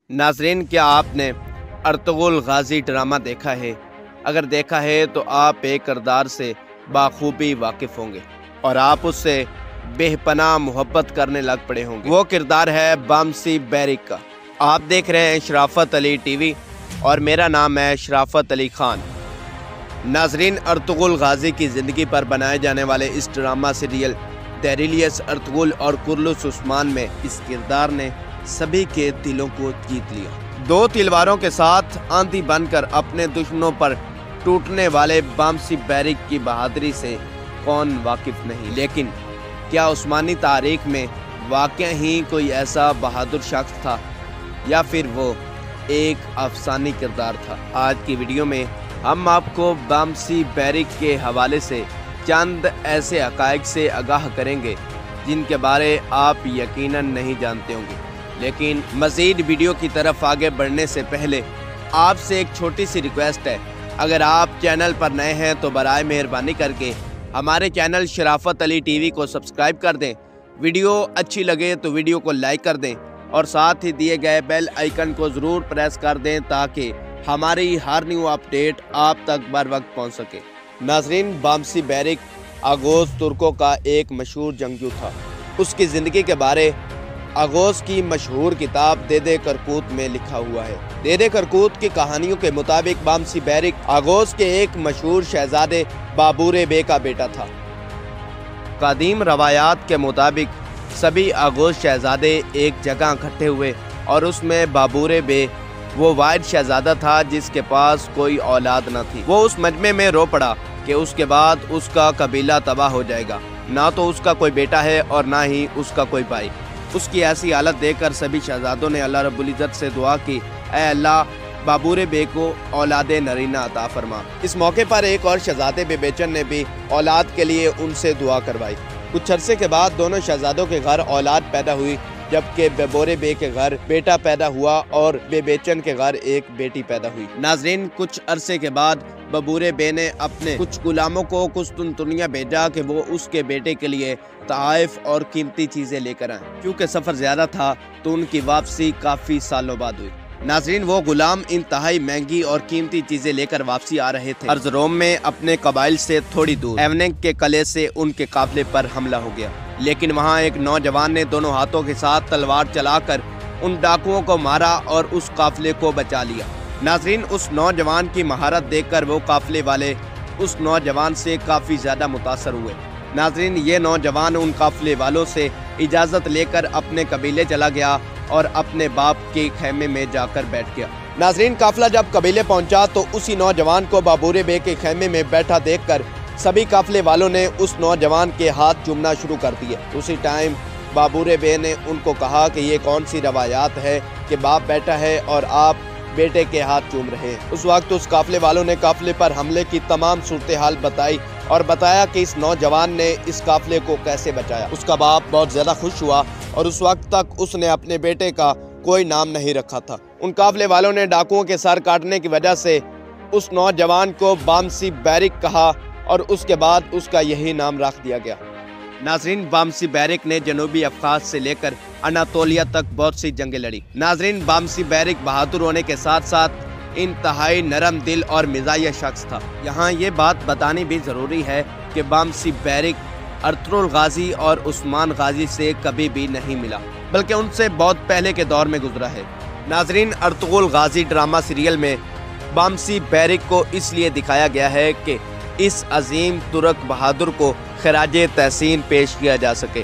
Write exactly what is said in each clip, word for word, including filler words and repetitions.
नाजरीन, क्या आपने अर्तुगरुल गाजी ड्रामा देखा है? अगर देखा है तो आप एक किरदार से बाखूबी वाकिफ़ होंगे और आप उससे बेपनाह मोहब्बत करने लग पड़े होंगे। वो किरदार है बामसी बैरिक का। आप देख रहे हैं शराफत अली टीवी और मेरा नाम है शराफत अली खान। नाजरीन, अर्तुगरुल गाजी की ज़िंदगी पर बनाए जाने वाले इस ड्रामा सीरियल टेरिलियस अर्तुगरुल और कुर्लुस उस्मान में इस किरदार ने सभी के दिलों को जीत लिया। दो तलवारों के साथ आंधी बनकर अपने दुश्मनों पर टूटने वाले बामसी बैरिक की बहादुरी से कौन वाकिफ नहीं, लेकिन क्या उस्मानी तारीख में वाकई ही कोई ऐसा बहादुर शख्स था या फिर वो एक अफसानी किरदार था? आज की वीडियो में हम आपको बामसी बैरिक के हवाले से चंद ऐसे हक़ाइक़ से आगाह करेंगे जिनके बारे आप यकीनन नहीं जानते होंगे। लेकिन मज़ीद वीडियो की तरफ आगे बढ़ने से पहले आपसे एक छोटी सी रिक्वेस्ट है, अगर आप चैनल पर नए हैं तो बराए मेहरबानी करके हमारे चैनल शराफत अली टीवी को सब्सक्राइब कर दें। वीडियो अच्छी लगे तो वीडियो को लाइक कर दें और साथ ही दिए गए बेल आइकन को ज़रूर प्रेस कर दें ताकि हमारी हर न्यू अपडेट आप तक बर वक्त पहुँच सके। नाजरीन, बामसी बैरिक आगोज़ तुर्कों का एक मशहूर जंगजू था। उसकी ज़िंदगी के बारे आगोज़ की मशहूर किताब देदे करकूत में लिखा हुआ है। देदे करकूत की कहानियों के मुताबिक बामसी बैरिक आगोज़ के एक मशहूर शहजादे बाबूरे बे का बेटा था। कदीम रवायात के मुताबिक सभी आगोज़ शहजादे एक जगह इकट्ठे हुए और उसमें बाबूरे बे वो वाहिद शहजादा था जिसके पास कोई औलाद न थी। वो उस मजमे में रो पड़ा कि उसके बाद उसका कबीला तबाह हो जाएगा, ना तो उसका कोई बेटा है और ना ही उसका कोई भाई। उसकी ऐसी हालत देखकर सभी शहजादों ने अल्लाह रब्बुल इज़्ज़त से दुआ की, ऐ अल्लाह, बाबूरे बे को औलादे नरीना अता फरमा। इस मौके पर एक और शहजादे बेबेचन ने भी औलाद के लिए उनसे दुआ करवाई। कुछ अरसे के बाद दोनों शहजादों के घर औलाद पैदा हुई, जबकि बाबूरे बे के घर बेटा पैदा हुआ और बेबेचन के घर एक बेटी पैदा हुई। नाजरीन, कुछ अरसे के बाद बाबूरे बे ने अपने कुछ गुलामों को कुस्तुनतुनिया भेजा कि वो उसके बेटे के लिए तोहफ़े और कीमती चीज़ें लेकर आएं। क्योंकि सफ़र ज़्यादा था तो उनकी वापसी काफ़ी सालों बाद हुई। नाजरीन, वो गुलाम इंतहाई महंगी और कीमती चीज़ें लेकर वापसी आ रहे थे। अर्ज़रोम में अपने कबाइल से थोड़ी दूर एवनिंग के कले से उनके काफिले पर हमला हो गया, लेकिन वहाँ एक नौजवान ने दोनों हाथों के साथ तलवार चलाकर उन डाकुओं को मारा और उस काफिले को बचा लिया। नाजरीन, उस नौजवान की महारत देखकर वो काफिले वाले उस नौजवान से काफ़ी ज़्यादा मुतासर हुए। नाजरीन, ये नौजवान उन काफिले वालों से इजाज़त लेकर अपने कबीले चला गया और अपने बाप के खेमे में जाकर बैठ गया। नाजरीन, काफिला जब कबीले पहुंचा तो उसी नौजवान को बाबूरे बे के खेमे में बैठा देखकर सभी काफिले वालों ने उस नौजवान के हाथ चूमना शुरू कर दिए। उसी टाइम बाबूरे बे ने उनको कहा कि ये कौन सी रवायात है कि बाप बैठा है और आप बेटे के हाथ चूम रहे हैं। उस वक्त उस काफिले वालों ने काफिले पर हमले की तमाम सूरत हाल बताई और बताया कि इस नौजवान ने इस काफिले को कैसे बचाया। उसका बाप बहुत ज़्यादा खुश हुआ और उस वक्त तक उसने अपने बेटे का कोई नाम नहीं रखा था। उन काफिले वालों ने डाकुओं के सर काटने की वजह से उस नौजवान को बामसी बैरिक कहा और उसके बाद उसका यही नाम रख दिया गया। नाजरीन, बामसी बैरिक ने जनूबी अफ़गान से लेकर अनातोलिया तक बहुत सी जंगें लड़ी। नाजरीन, बामसी बैरिक बहादुर होने के साथ साथ इंतहाई नरम दिल और मिजाज शख्स था। यहाँ ये बात बतानी भी ज़रूरी है कि बामसी बैरिक अर्तुगरुल गाजी और उस्मान गाजी से कभी भी नहीं मिला, बल्कि उनसे बहुत पहले के दौर में गुजरा है। नाजरीन, अर्तुगरुल गाजी ड्रामा सीरियल में बामसी बैरिक को इसलिए दिखाया गया है कि इस अजीम तुर्क बहादुर को खराजे तहसीन पेश किया जा सके।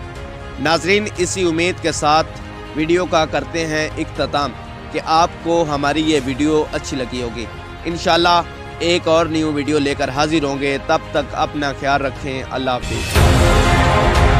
नाजरीन, इसी उम्मीद के साथ वीडियो का करते हैं इख्तिताम कि आपको हमारी ये वीडियो अच्छी लगी होगी। इंशाल्लाह एक और न्यू वीडियो लेकर हाजिर होंगे। तब तक अपना ख्याल रखें। अल्लाह हाफिज़।